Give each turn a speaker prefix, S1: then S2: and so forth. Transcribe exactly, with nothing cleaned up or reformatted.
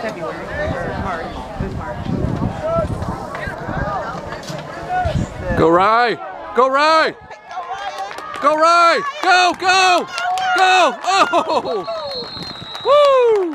S1: February or March. It was March.
S2: Go Rye! Go Rye! Go Rye! Go! Go! Go! Oh! Woo!